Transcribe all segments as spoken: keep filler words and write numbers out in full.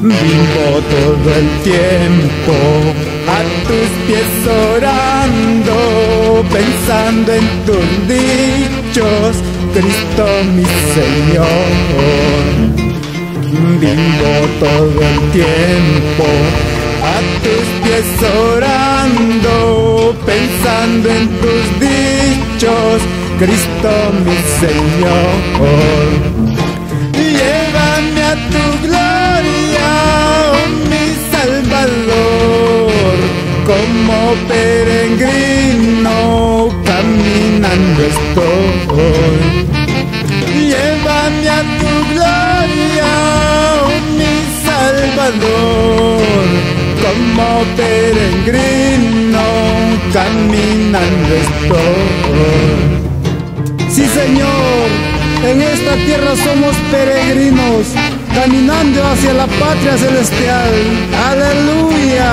Vivo todo el tiempo a tus pies orando, pensando en tus dichos, Cristo mi Señor. Vivo todo el tiempo a tus pies orando, pensando en tus dichos, Cristo mi Señor. Llévame a tu gloria, oh mi Salvador, como peregrino caminando estoy. Llévame a tu gloria, oh mi Salvador, como peregrino caminando estoy. Sí, Señor, en esta tierra somos peregrinos, caminando hacia la patria celestial. ¡Aleluya!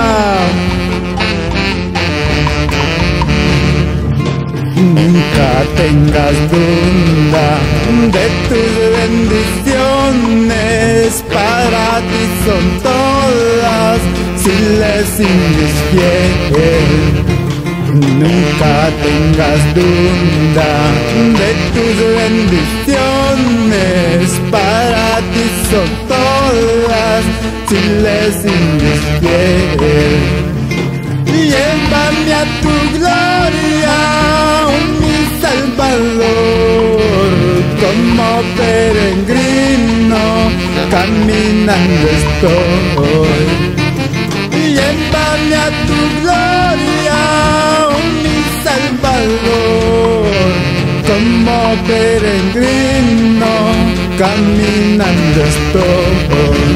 Nunca tengas duda de tus bendiciones, para ti son todas, si les indisfiel. Nunca tengas duda de tus bendiciones, para ti son todas, si les indisfiel. Llévame a tu gloria, oh mi Salvador, como peregrino caminando estoy. Llévame a tu gloria, oh mi Salvador, como peregrino caminando estoy.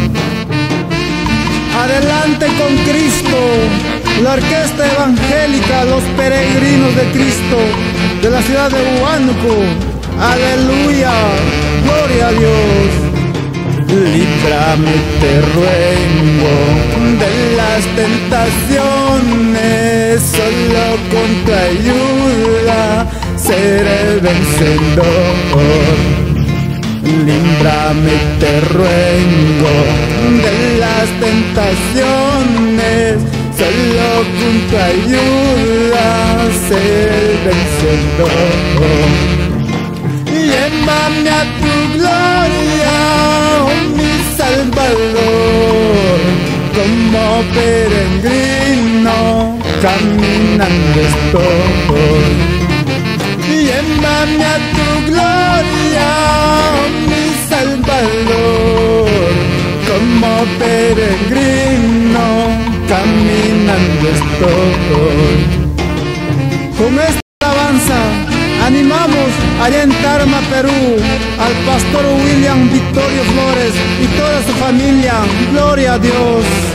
Adelante con Cristo, la orquesta evangélica, los peregrinos de Cristo, de la ciudad de Huánuco. Aleluya, gloria a Dios. Líbrame, te ruego, de las tentaciones, solo con tu ayuda seré vencedor. Líbrame, te ruego, de las tentaciones, solo con tu ayuda seré vencedor. Llévame a tu gloria, oh mi Salvador, como peregrino caminando estoy. Llévame a tu gloria, oh mi Salvador, como peregrino caminando estoy. Con esta alabanza animamos allá en Tarma, Perú, al pastor William Victorio Flores y toda su familia. Gloria a Dios.